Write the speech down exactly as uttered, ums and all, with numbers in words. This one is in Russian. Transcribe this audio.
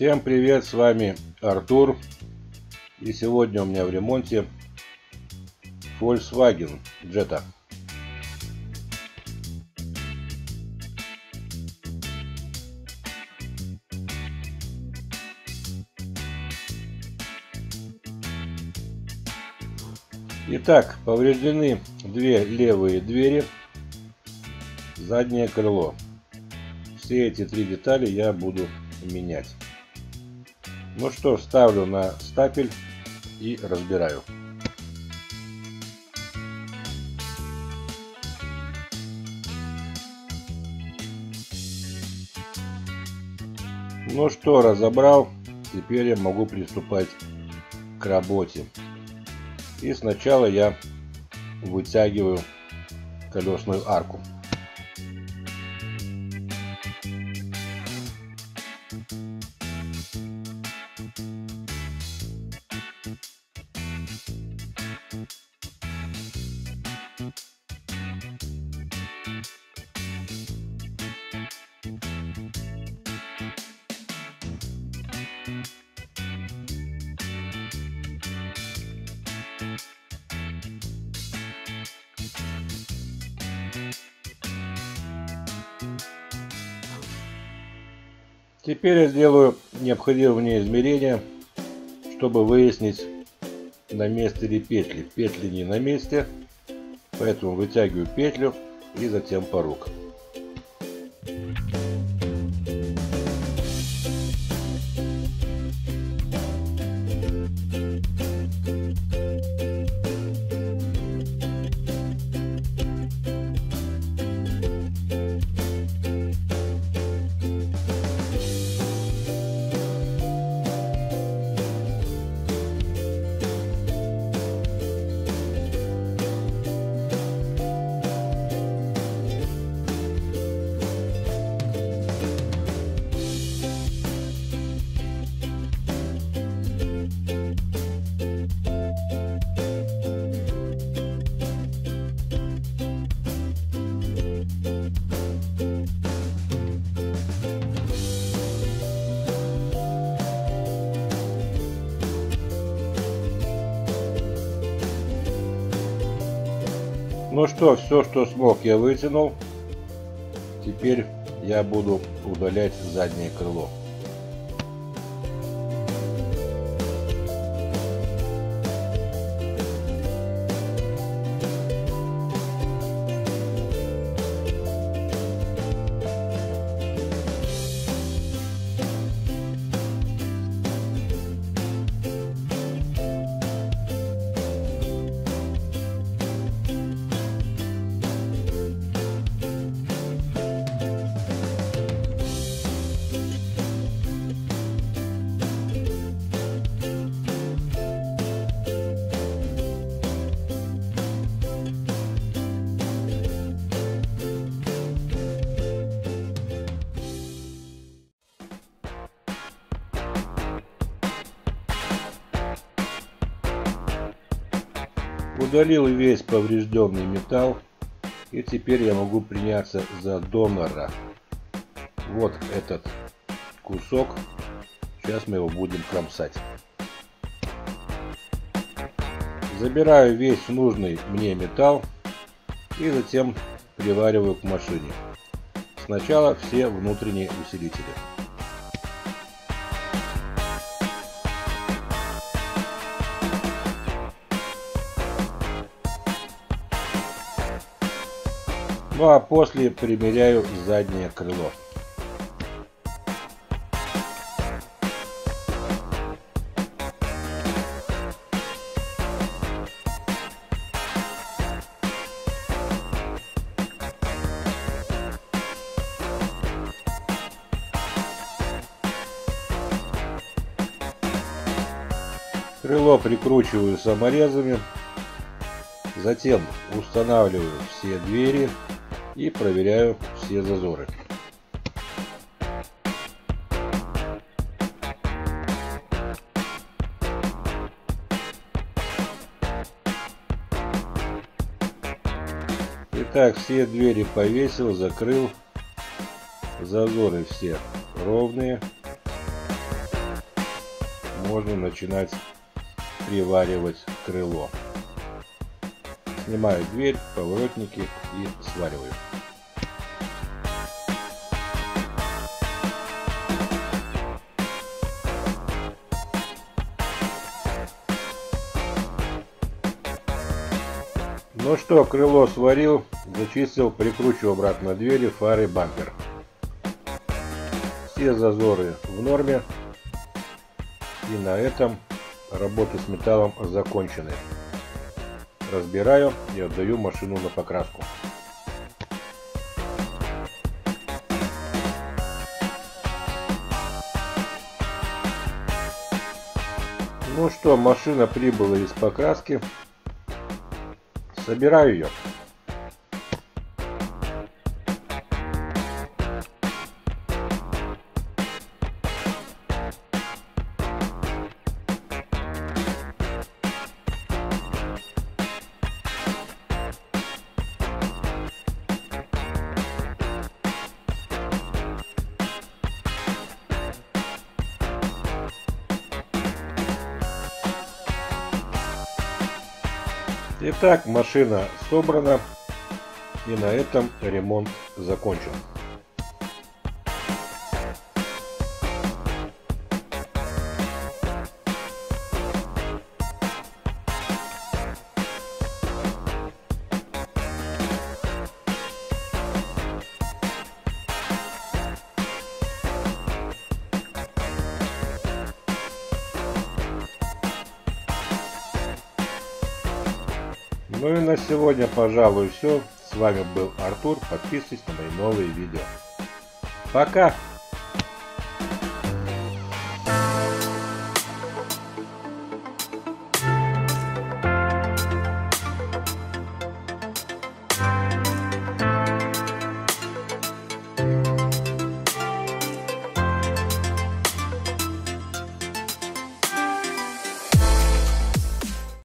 Всем привет, с вами Артур, и сегодня у меня в ремонте Volkswagen Jetta. Итак, повреждены две левые двери, заднее крыло. Все эти три детали я буду менять. Ну что, ставлю на стапель и разбираю. Ну что, разобрал. Теперь я могу приступать к работе. И сначала я вытягиваю колесную арку. Теперь я сделаю необходимые измерения, чтобы выяснить, на месте ли петли. Петли не на месте, поэтому вытягиваю петлю и затем порог. Ну что, все, что смог, я вытянул. Теперь я буду удалять заднее крыло. Удалил весь поврежденный металл, и теперь я могу приняться за донора. Вот этот кусок, сейчас мы его будем кромсать. Забираю весь нужный мне металл и затем привариваю к машине. Сначала все внутренние усилители. Ну а после примеряю заднее крыло. Крыло прикручиваю саморезами, затем устанавливаю все двери и проверяю все зазоры. Итак, все двери повесил, закрыл. Зазоры все ровные. можно начинать приваривать крыло. Снимаю дверь, поворотники и свариваю. Ну что, крыло сварил, зачистил, прикручиваю обратно двери, фары, бампер. Все зазоры в норме. И на этом работы с металлом закончены. Разбираю и отдаю машину на покраску. Ну что, машина прибыла из покраски. Собираю ее. Итак, машина собрана, и на этом ремонт закончен. Ну и на сегодня, пожалуй, все. С вами был Артур. Подписывайтесь на мои новые видео. Пока!